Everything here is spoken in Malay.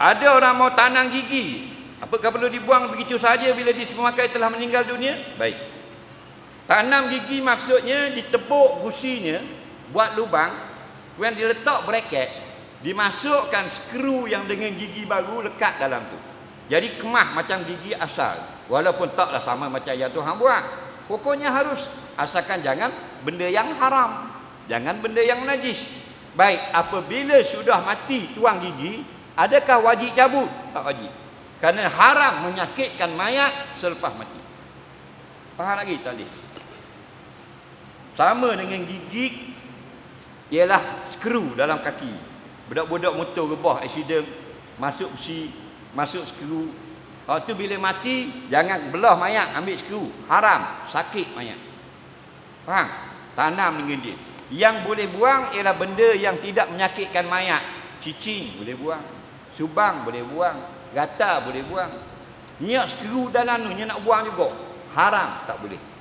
Ada orang mau tanam gigi, apakah perlu dibuang begitu saja bila dia pemakai telah meninggal dunia? Baik. Tanam gigi maksudnya ditepuk gusinya, buat lubang, kemudian diletak bracket, dimasukkan skru yang dengan gigi baru lekat dalam tu. Jadi kemah macam gigi asal, walaupun taklah sama macam yang Tuhan buat. Pokoknya harus, asalkan jangan benda yang haram, jangan benda yang najis. Baik, apabila sudah mati tuang gigi, adakah wajib cabut? Tak wajib. Kerana haram menyakitkan mayat selepas mati. Faham lagi tadi? Sama dengan gigi ialah skru dalam kaki. Budak-budak motor rebah aksiden, masuk besi, masuk skru. Waktu bila mati, jangan belah mayat, ambil skru. Haram, sakit mayat. Faham? Tanam dengan dia. Yang boleh buang ialah benda yang tidak menyakitkan mayat. Cicing boleh buang, subang boleh buang, gatal boleh buang. Niat skru dalam tu, nak buang juga. Haram, tak boleh.